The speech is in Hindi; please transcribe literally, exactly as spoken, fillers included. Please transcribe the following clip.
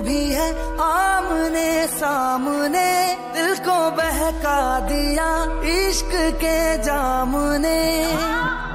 भी है आमने सामने, दिल को बहका दिया इश्क के जाम ने।